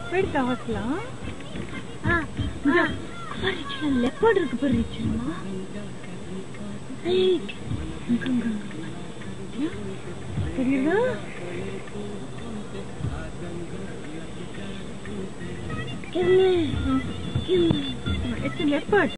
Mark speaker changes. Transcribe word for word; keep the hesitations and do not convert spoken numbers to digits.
Speaker 1: Wait, the hostla.
Speaker 2: Ah, ah. Sorry, leopard இருக்கு பாரு ரிச்சுமா. ஏய், இங்க இங்க.
Speaker 1: தெரியுதா?
Speaker 2: Give me. Give me.
Speaker 1: It's a leopard.